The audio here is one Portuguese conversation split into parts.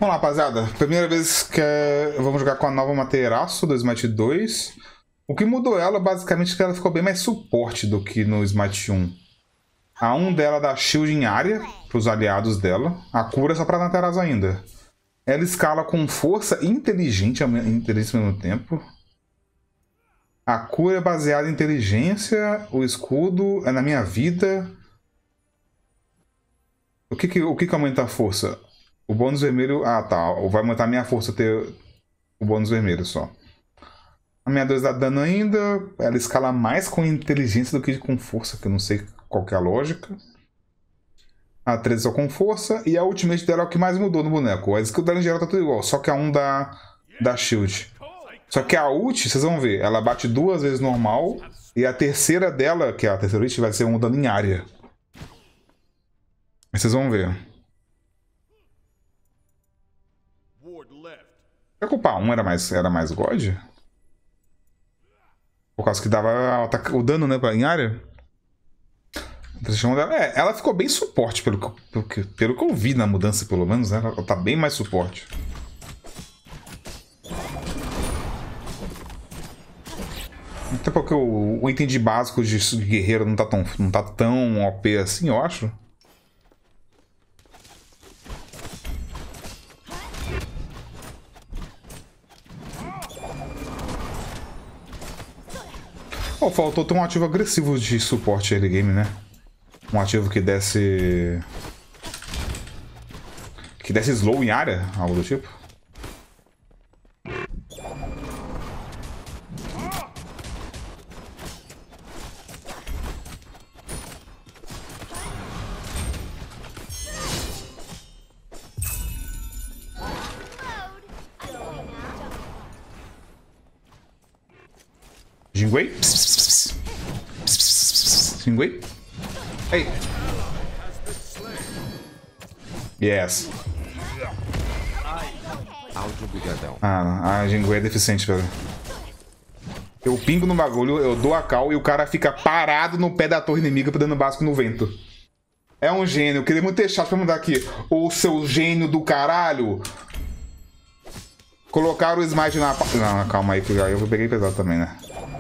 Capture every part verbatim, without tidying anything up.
Vamos lá, rapaziada. Primeira vez que é... vamos jogar com a nova Materaço do Smite dois. O que mudou ela, basicamente, é que ela ficou bem mais suporte do que no Smite um. A um dela dá shield em área para os aliados dela. A cura é só para Materaço ainda. Ela escala com força e inteligente, inteligência ao mesmo tempo. A cura é baseada em inteligência. O escudo é na minha vida. O que que, o que, que aumenta a força? O bônus vermelho... Ah, tá. Vai aumentar a minha força ter o bônus vermelho só. A minha dois dá dano ainda. Ela escala mais com inteligência do que com força, que eu não sei qual que é a lógica. A treze só com força. E a ultimate dela é o que mais mudou no boneco. A skill dela em geral tá tudo igual. Só que a um dá, dá shield. Só que a ult, vocês vão ver, ela bate duas vezes normal. E a terceira dela, que é a terceira ult, vai ser um dano em área. Vocês vão ver. Será que o Pá um era mais, era mais God? Por causa que dava o dano, né, em área? É, ela ficou bem suporte, pelo que, pelo, que, pelo que eu vi na mudança, pelo menos, né? Ela tá bem mais suporte. Até porque o, o item de básico de guerreiro não tá tão, não tá tão O P assim, eu acho. Oh, faltou ter um ativo agressivo de suporte early game, né? Um ativo que desse... Que desse slow em área, algo do tipo. Jingwei? Jingwei? Ei! Yes. Ah, a Jingwei é deficiente, velho. Eu pingo no bagulho, eu dou a cal e o cara fica parado no pé da torre inimiga dando básico no vento. É um gênio. Eu queria muito ter chat pra mudar aqui. Ô, seu gênio do caralho! Colocaram o smite na... Não, calma aí, que eu peguei pesado também, né?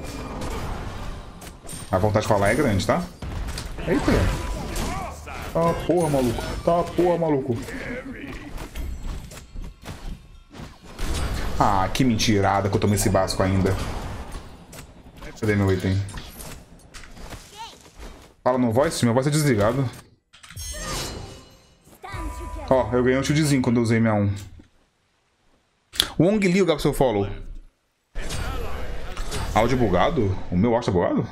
A vontade de falar é grande, tá? Eita! Tá porra, maluco. Tá porra, maluco. Ah, que mentirada que eu tomei esse básico ainda. Cadê meu item? Fala no voice? Meu voice é desligado. Ó, oh, eu ganhei um shieldzinho quando eu usei minha um. Wong Liu, seu follow. Áudio bugado? O meu áudio tá bugado?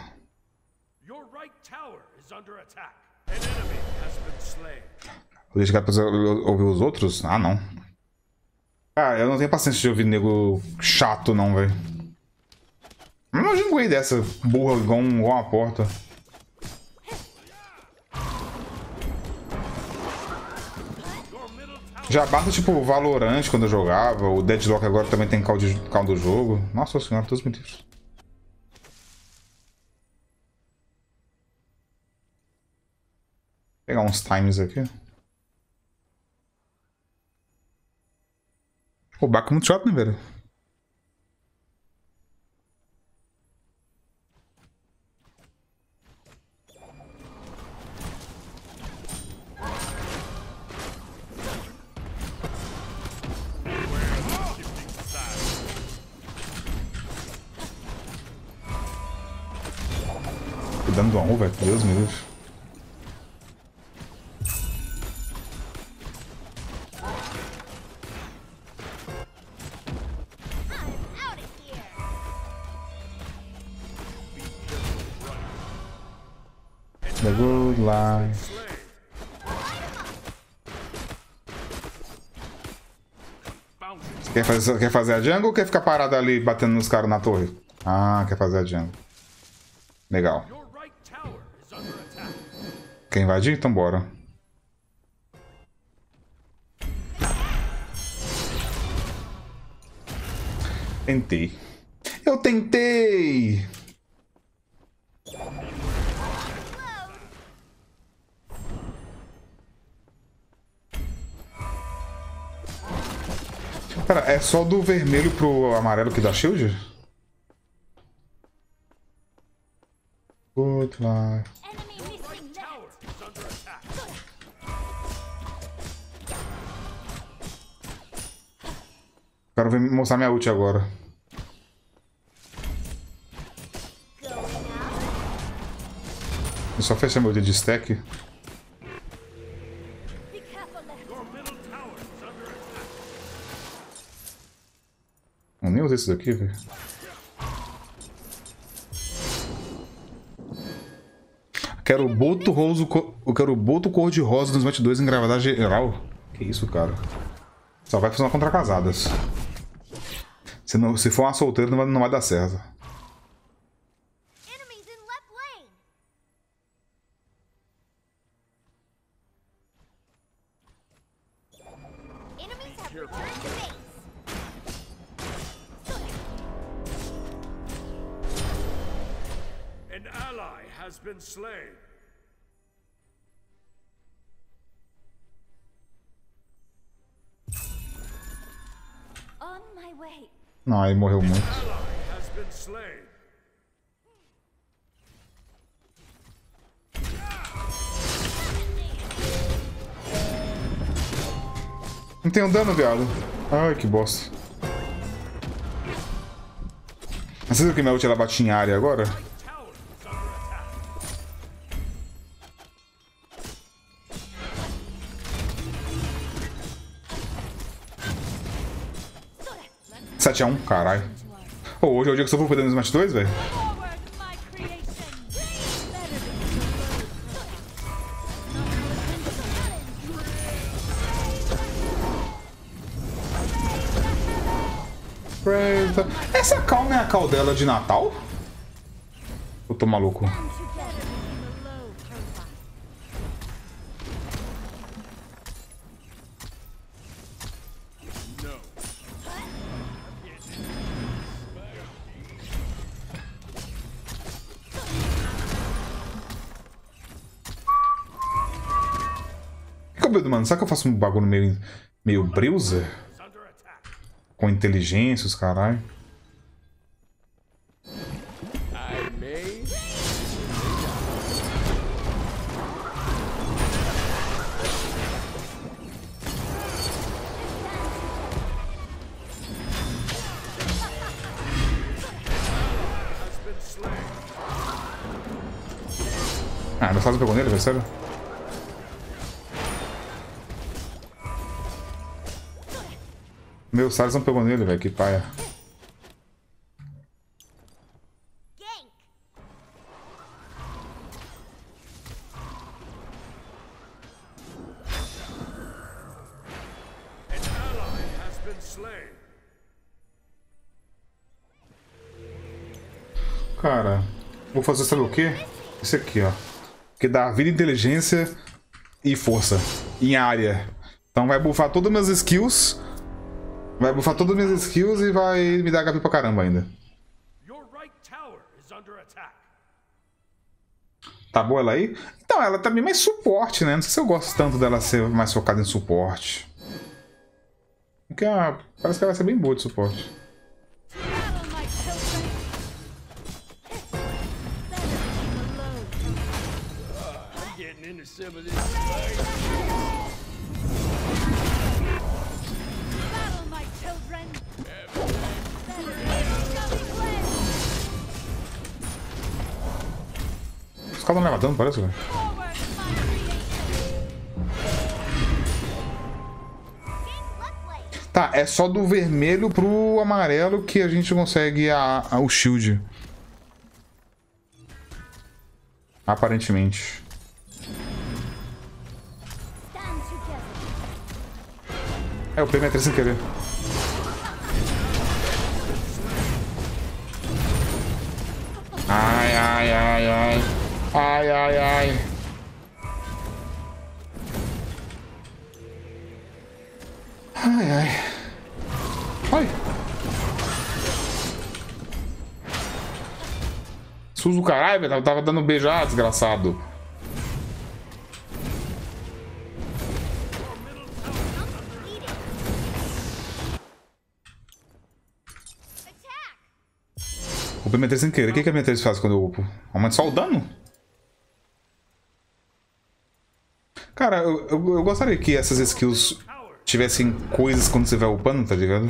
Vou deixar pra ouvir os outros? Ah, não. Ah, eu não tenho paciência de ouvir nego chato, não, velho. Não Jingwei dessa burra igual, um, igual uma porta. Já basta, tipo, Valorant quando eu jogava. O Deadlock agora também tem call, de, call do jogo. Nossa senhora, todos mentiros. Vou pegar uns times aqui. O Baco é muito chato, né, velho? Cuidando do Amu, velho. Deus me livre. The good life. Você quer fazer, quer fazer a jungle ou quer ficar parado ali batendo nos caras na torre? Ah, quer fazer a jungle. Legal. Quer invadir? Então bora. Tentei. Eu tentei! Pera, é só do vermelho pro amarelo que dá shield? Good lá. Quero ver mostrar minha ult agora. Eu só fechar meu dedo de stack. Eu nem usei isso daqui, velho. Quero o boto roso, eu quero o boto cor de rosa no Smash dois em gravidade geral. Que isso, cara? Só vai funcionar contra casadas. Se, não, se for uma solteira, não vai, não vai dar certo. An ally has been slain. On my way. Não, aí morreu muito. Ally has been slain. Não tem um dano, viado. Ai, que bosta. Mas você viu que minha ult ela bate em área agora? sete a um, caralho. Oh, hoje é o dia que eu só vou poder no Smash dois, velho. Essa calma é a caudela de Natal? Eu tô maluco. Mano, será que eu faço um bagulho meio, meio browser? Com inteligência, os caralho. Ah, não faz pegou nele, velho, sério? Meu, o Salles não pegou nele, velho, que paia. Cara, vou fazer sabe o quê? Esse aqui, ó. Que dá vida, inteligência e força em área. Então vai buffar todas as minhas skills. Vai buffar todas as minhas skills e vai me dar H P pra caramba ainda. Tá boa ela aí? Então, ela tá bem mais suporte, né? Não sei se eu gosto tanto dela ser mais focada em suporte. Porque ela, parece que ela vai ser bem boa de suporte. Os caras não levam dano, parece, velho. Tá, é só do vermelho pro amarelo que a gente consegue a, a, o shield. Aparentemente. É, eu peguei minha três sem querer. Ai, ai, ai, ai. Ai, ai, ai. Ai, ai. Ai. Suzo caralho, velho. Tava dando beijo, ah, desgraçado. Upei minha três sem querer. O que, que a minha três faz quando eu upo? Aumenta só o dano? Cara, eu, eu, eu gostaria que essas skills tivessem coisas quando você vai upando, tá ligado?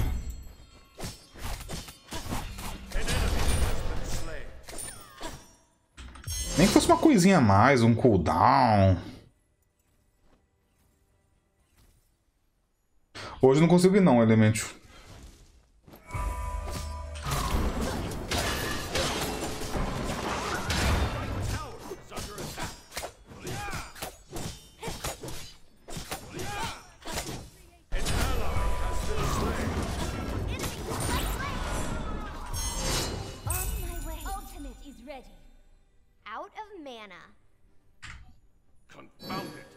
Nem que fosse uma coisinha a mais, um cooldown. Hoje eu não consigo ir não, Elemento. Out of mana. Confound it.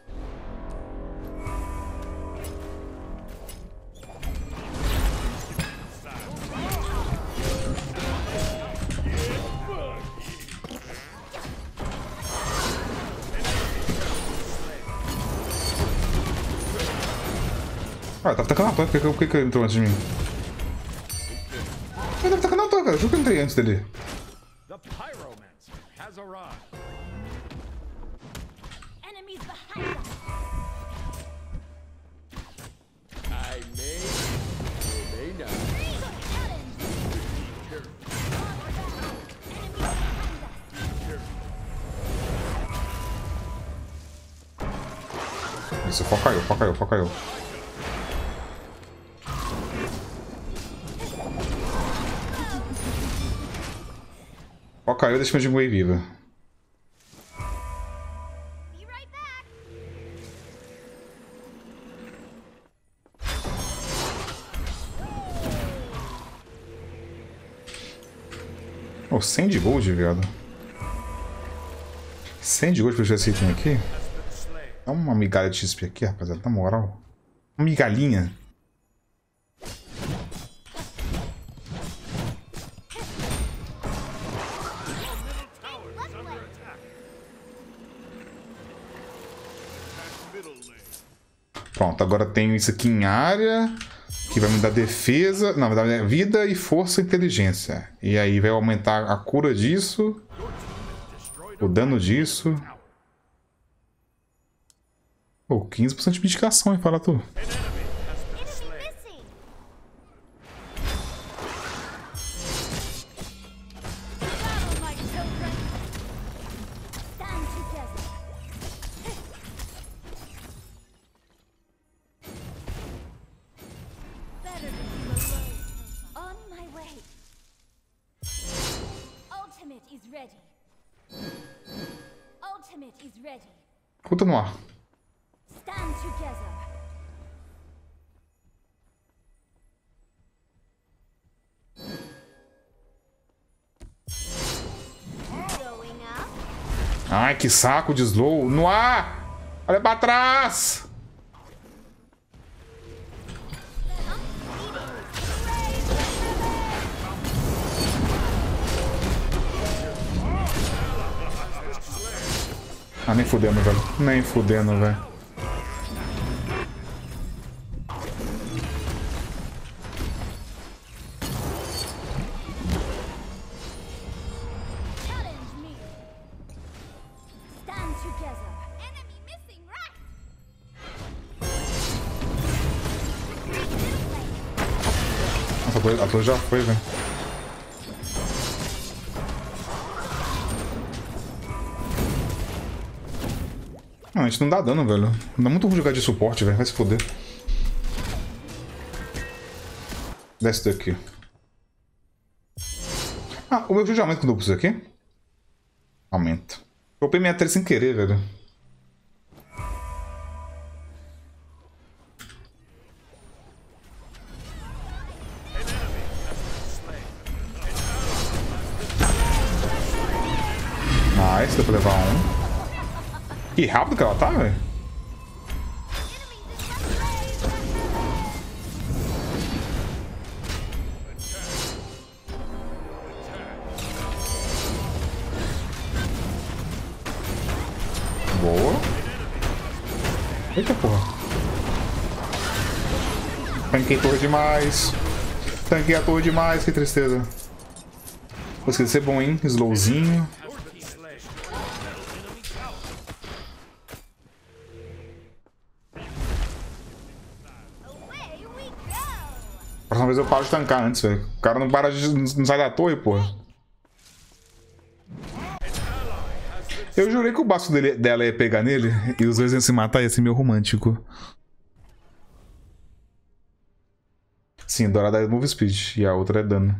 Ah, tava tacando a toca. Por que, que ele entrou antes de mim? Ele tava tacando a toca, cara. Juro que eu entrei antes dele. The pyromancer has arrived. Enemies behind us. I may, may not. Isso, foca eu, foca eu, foca eu. Foca eu e deixa minha Jinwei viva. Be right back. Oh, cem de gold, viado. cem de gold pra eu esse item aqui. Dá uma migalha de X P aqui, rapaziada, na moral. Uma migalhinha. Pronto, agora tenho isso aqui em área, que vai me dar defesa, não, vai dar vida e força e inteligência. E aí vai aumentar a cura disso, o dano disso. Pô, quinze por cento de mitigação, hein, fala tu. Puta no ar. Stand together. Going up. Ai, que saco de slow. No ar! Olha pra trás! Ah, nem fudendo, velho. Nem fudendo, velho. Challenge me. Stand together. Enemy missing right. Nossa, a torre- a torre já foi, velho. Não, a gente não dá dano, velho. Dá muito ruim jogar de suporte, velho. Vai se foder. Desce daqui. Ah, o meu já aumenta quando eu preciso aqui? Aumenta. Eu upei minha três sem querer, velho. Nice, deu pra levar um. Que rápido que ela tá, velho. Boa. Eita porra. Tanquei a torre demais. Tanquei a torre demais, que tristeza. Vou esquecer ser bom, hein? Slowzinho. Away we go. Próxima vez eu paro de tancar antes, velho. O cara não para de. Não sai da torre, porra. Eu jurei que o bastão dele, dela ia pegar nele e os dois iam se matar, ia ser meio romântico. Sim, dourada é move speed e a outra é dano.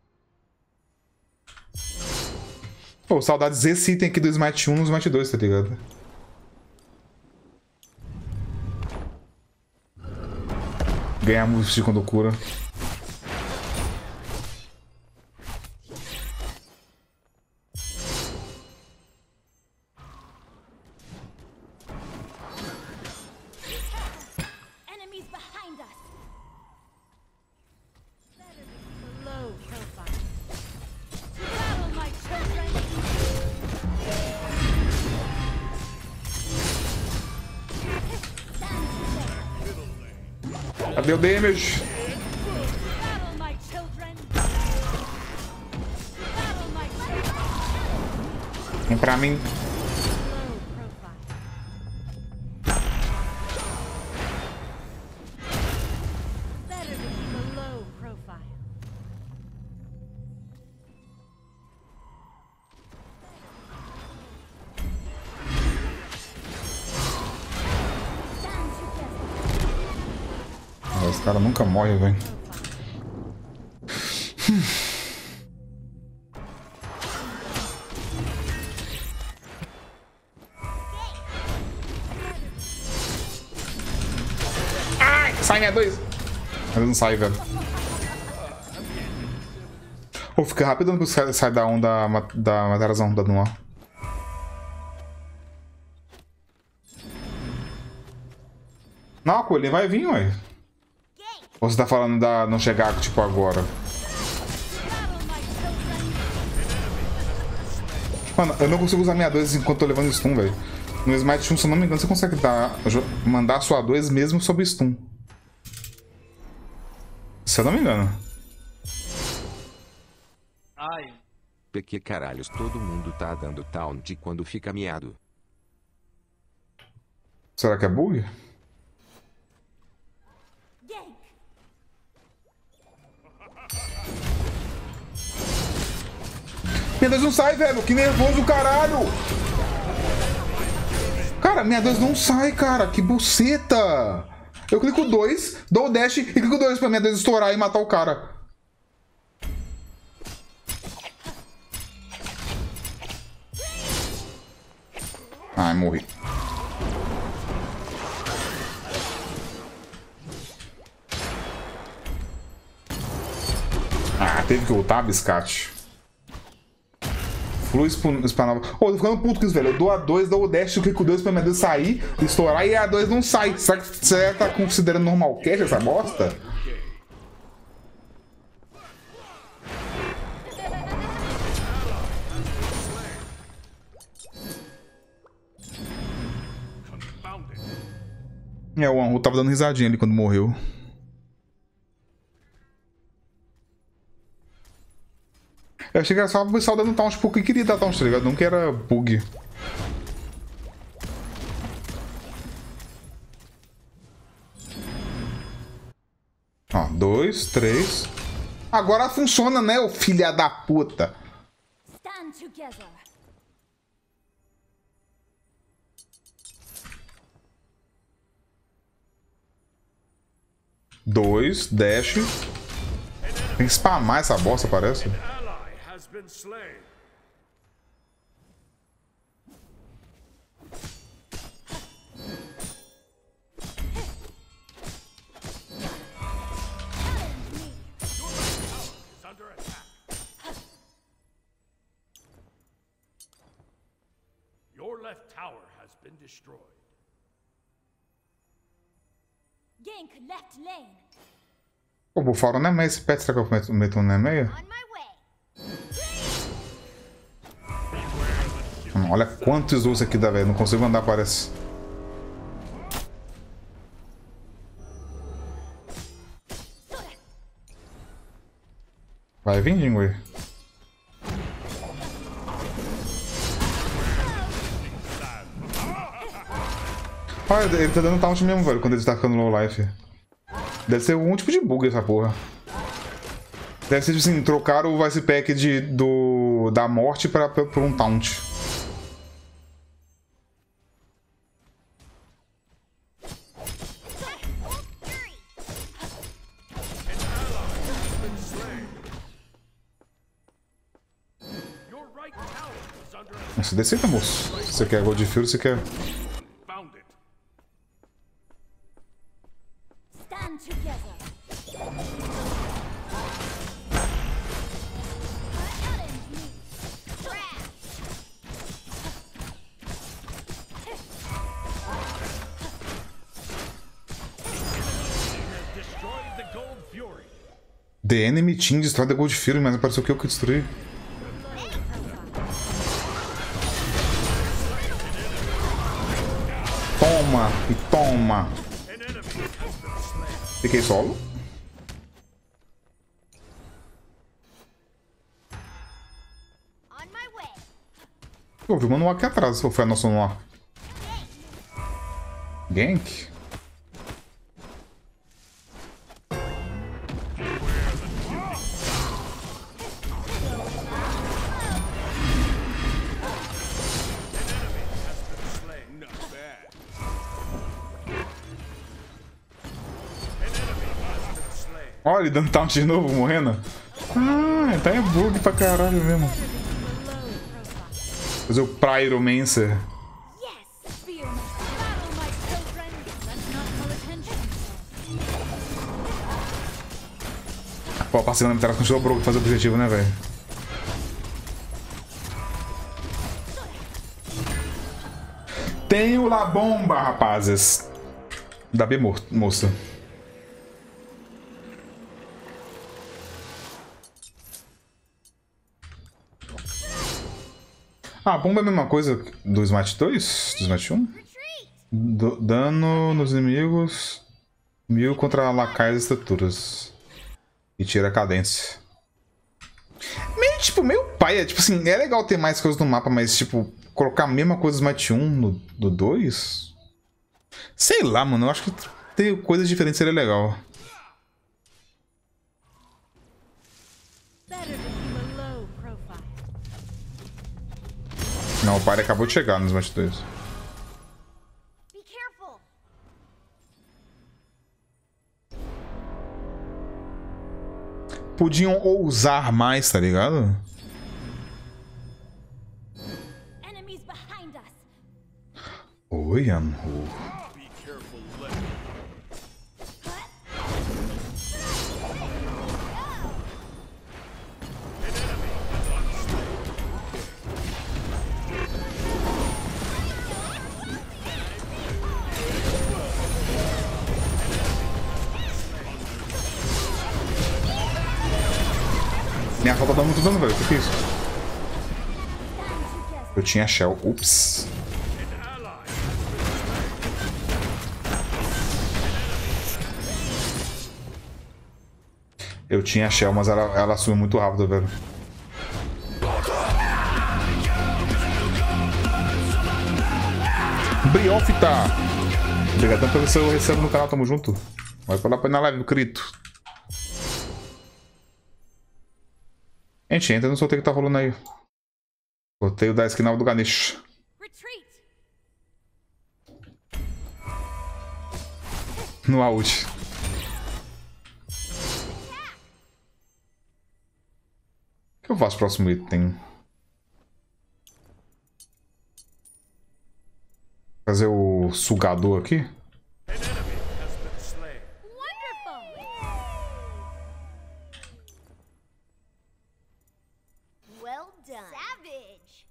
Pô, saudades desse item aqui do Smite um no Smite dois, tá ligado? Ganhar move speed quando cura. Enemies behind us. Better be low profile. Battle, my children. Cadê o damage? Battle, my children. Battle, my children. Vem pra mim. Low profile. Better to keep a low profile. Stand together. Ah, esse cara nunca morre, velho. Ai, sai minha dois. Mas não sai, velho. Pô, fica rápido quando sai, sai da onda ma- da materação da Nua. Não, a coelhinha vai vir, ué. Ou você tá falando da não chegar, tipo, agora? Battle, my children. Mano, eu não consigo usar minha dois enquanto tô levando stun, velho. No Smite um, se eu não me engano, você consegue dar, jo- mandar a sua dois mesmo sob stun. Se eu não me engano. Ai, Porque caralhos todo mundo tá dando taunt quando fica miado. Será que é bug? Gank. Minha dois não sai, velho. Que nervoso, caralho. Cara, minha dois não sai, cara. Que buceta. Eu clico dois, dou o dash e clico dois pra minha dois estourar e matar o cara. Ai, morri. Ah, teve que ultar, biscate. Flui espanava. Ô, tô ficando puto com isso, velho. Eu dou a dois, dou o dash, eu clico dois pra minha dois sair, estourar e a dois não sai. Será que você tá considerando normal cash essa bosta? É, o Anhu tava dando risadinha ali quando morreu. Eu achei que era só o pessoal dando taunt porque queria dar taunt, tá ligado? Não que era bug. Ó, dois, três. Agora funciona, né, ô filha da puta? Stand together. Dois, dash. Tem que spamar essa bosta, parece. Ally has been slain. Is under attack. Your left tower has been destroyed. Gank left lane. Pô, vou falar, não é meio esse pet, será que eu meto, meto um não é meio? On my way. Hum, olha quantos usos aqui dá, velho. Não consigo andar, parece. Vai vir, Jingwei. Olha, ele tá dando taunt mesmo, velho, quando ele tá ficando low life. Deve ser algum tipo de bug essa porra. Deve ser, tipo assim, trocar o Vice Pack de, do, da morte pra, pra, pra um taunt. Nossa, desceita, moço. Você quer Gold Fury, você quer... Found it. Stand together. Destroyed the Gold Fury. The Enemy Team destrói the Gold Fury, mas apareceu que eu que destruí. Toma e toma. Fiquei solo. On my way. Eu vi uma no ar aqui atrás, ou foi a nossa no ar? Gank? Olha ele dando taunt de novo, morrendo. Ah, tá é bug pra caralho mesmo. Fazer o Pyromancer. Yes, feel my battle, my children. Let's not call attention. Pô, passei na metade com o Showbro pra fazer o objetivo, né, velho? Tenho la bomba, rapazes. Da B, mo moça. Ah, a bomba é a mesma coisa do Smite dois? Do Smite um? Do dano nos inimigos. Mil contra lacaias e estruturas. E tira a cadência. Meio, tipo, meio paia. Tipo assim, é legal ter mais coisas no mapa, mas, tipo, colocar a mesma coisa do Smite um no do dois? Sei lá, mano. Eu acho que ter coisas diferentes seria legal. Better to keep a low profile. Não, o pai acabou de chegar nos Smite dois. Be careful. Podiam ousar mais, tá ligado? Enemies behind us. Oi, amor. Be careful, Leg. Minha falta dá muito dano, velho. O que que é isso? Stand together. Eu tinha Shell. Ups. Eu tinha Shell, mas ela, ela sumiu muito rápido, velho. Briófita! Obrigadão pelo seu recebo no canal, tamo junto. Vai pra lá pra ir na live do Crito. Gente, entra no sorteio que tá rolando aí. Sorteio da skin nova do Ganesh. Retreat. No out. O que eu faço próximo item? Fazer o sugador aqui? An enemy has been slain. Wonderful. Well done. Savage.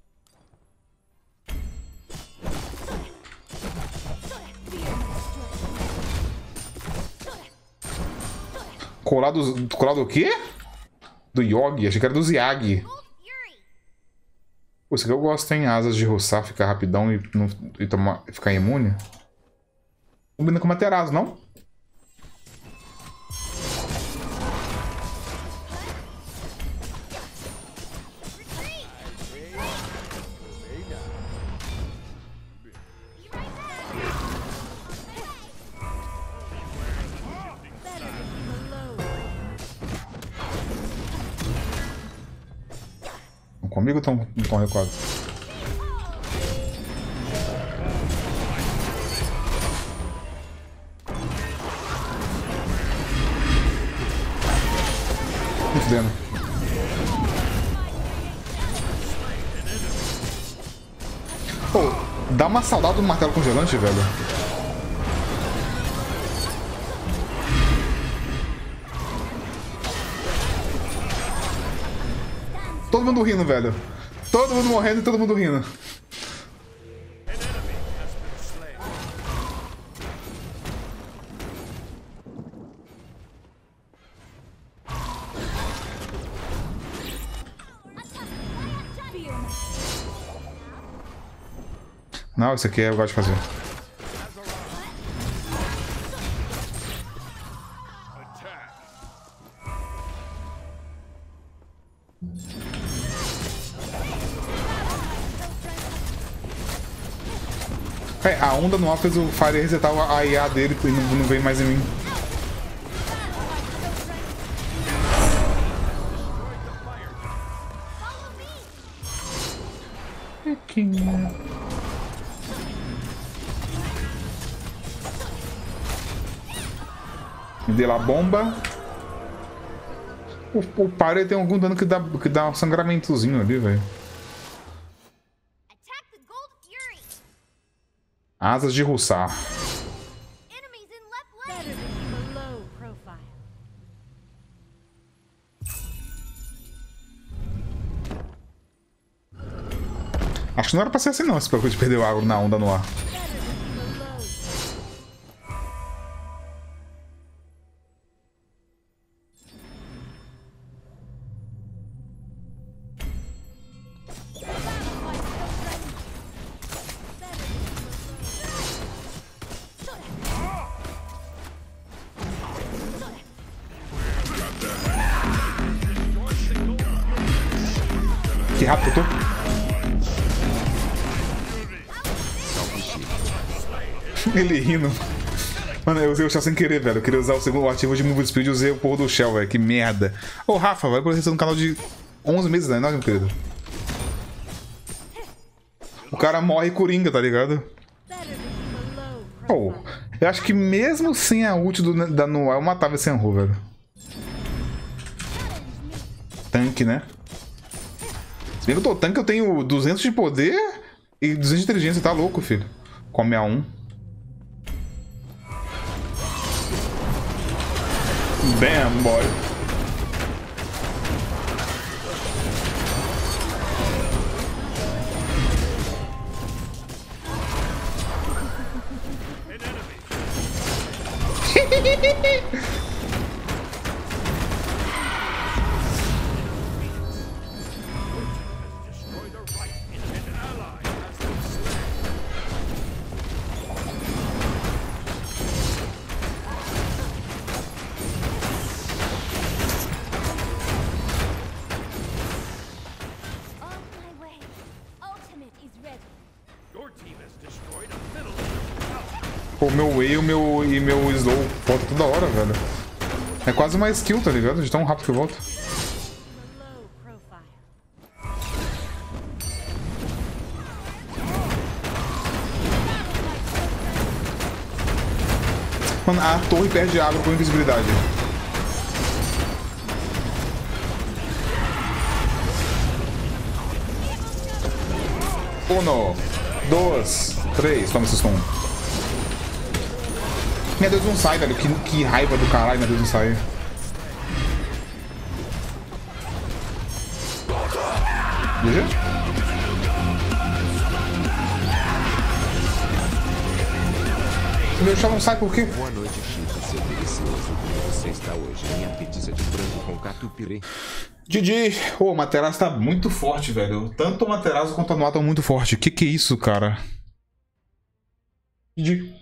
Colado, colado o quê? Do Yogi? Achei que era do Zyag. Gold Fury. Pô, isso aqui eu gosto, hein? Asas de roçar, ficar rapidão e, não, e tomar, ficar imune. Combina com Materazo, não? comigo ou tão, tão recuados? Me fudendo. Pô, dá uma saudade do martelo congelante, velho. Todo mundo rindo, velho. Todo mundo morrendo e todo mundo rindo. Não, isso aqui eu gosto de fazer. É, a onda no ar fez o Fire resetar a I A dele e não, não veio mais em mim. Me dei lá a bomba. O, o Pyre tem algum dano que dá, que dá um sangramentozinho ali, velho. Asas de Russar. Acho que não era pra ser assim não, esse bagulho de perder o agro na onda no ar. Que rápido eu tô. Ele rindo. Mano, eu usei o Shell sem querer, velho. Eu queria usar o segundo ativo de Move Speed e usei o porra do Shell, velho. Que merda. Ô, Rafa, vai por você no canal de onze meses, né? Não, meu querido. O cara morre coringa, tá ligado? Pô, eu acho que mesmo sem a ult do, da Noah, eu matava esse Anhu, velho. Tanque, né? Se bem que eu tô tanque, eu tenho duzentos de poder e duzentos de inteligência. Tá louco, filho. Come a um. Bam, boy. Pô, meu Way e meu, e meu Slow volta toda hora, velho. É quase uma skill, tá ligado? De tão rápido que volta. Mano, a torre perde água com invisibilidade. Um, dois, três. Toma esse stun. Meu Deus, não sai, velho. Que, que raiva do caralho, meu Deus, não sai. G G? Meu chá não sai por quê? Boa noite, Chico. Seu delicioso. Como você está hoje? Minha pizza de frango com catupiry. G G. Ô, oh, o Materazzo tá muito forte, velho. Tanto o Materazzo quanto a Noah estão muito forte. Que que é isso, cara? G G.